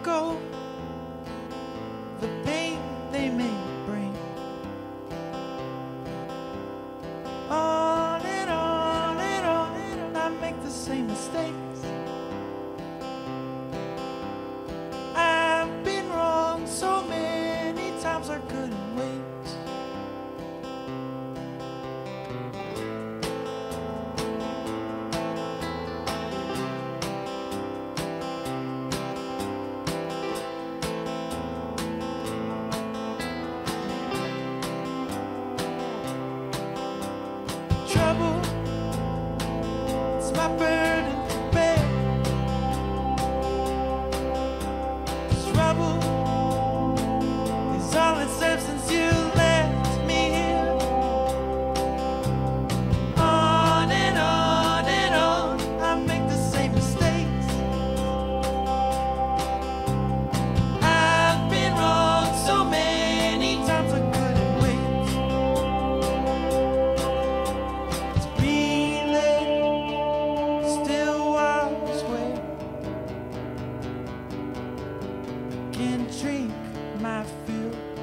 go, the pain they may bring. On and on and on, and I make the same mistakes. I've been wrong so many times I couldn't wait. Trouble, it's my burden to bear. 'Cause rubble is all it serves since you left me here. On and on and on, I make the same mistakes. I've been wrong so many times I couldn't wait. Can't drink my fill.